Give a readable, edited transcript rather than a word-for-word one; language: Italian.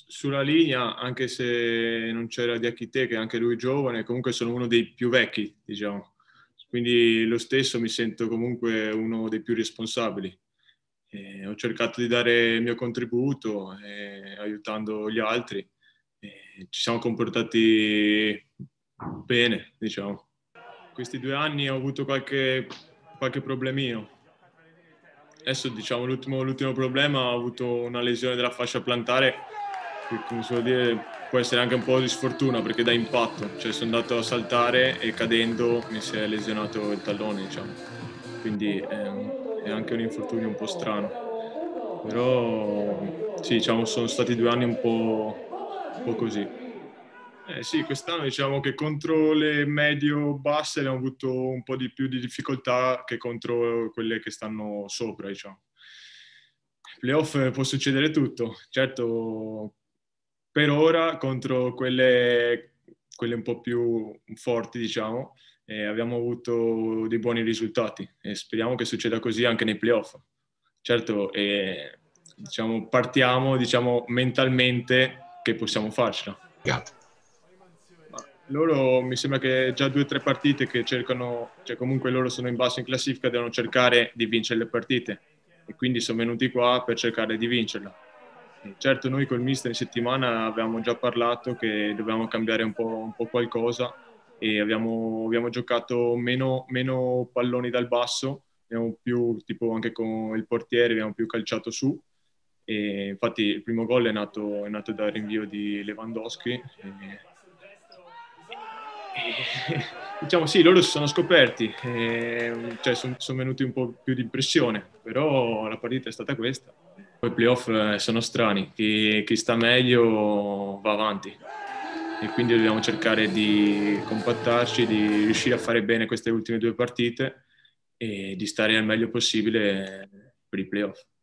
sulla linea, anche se non c'era Diakité, che anche lui è giovane, comunque sono uno dei più vecchi, diciamo. Quindi lo stesso mi sento comunque uno dei più responsabili. Ho cercato di dare il mio contributo, aiutando gli altri. Ci siamo comportati bene, diciamo. Questi 2 anni ho avuto qualche problemino. Adesso, diciamo, l'ultimo problema, ho avuto una lesione della fascia plantare, che, come si vuol dire, può essere anche un po' di sfortuna perché dà impatto. Cioè, sono andato a saltare e cadendo mi si è lesionato il tallone, diciamo. Quindi è anche un infortunio un po' strano. Però, sì, diciamo, sono stati 2 anni un po' così. Sì, quest'anno diciamo che contro le medio-basse abbiamo avuto un po' di più di difficoltà che contro quelle che stanno sopra, diciamo. Playoff può succedere tutto, certo per ora contro quelle un po' più forti, diciamo, abbiamo avuto dei buoni risultati e speriamo che succeda così anche nei playoff. Certo, diciamo, partiamo diciamo, mentalmente che possiamo farcela. Yeah. Loro mi sembra che già 2 o 3 partite che cercano, cioè comunque loro sono in basso in classifica, devono cercare di vincere le partite e quindi sono venuti qua per cercare di vincerla. E certo, noi col mister in settimana avevamo già parlato che dovevamo cambiare un po' qualcosa e abbiamo giocato meno palloni dal basso, abbiamo più, tipo anche con il portiere, abbiamo più calciato su. E infatti il primo gol è nato dal rinvio di Lewandowski. Diciamo sì, loro si sono scoperti, cioè sono venuti un po' più di pressione, però la partita è stata questa. Poi i playoff sono strani, chi sta meglio va avanti e quindi dobbiamo cercare di compattarci, di riuscire a fare bene queste ultime 2 partite e di stare al meglio possibile per i playoff.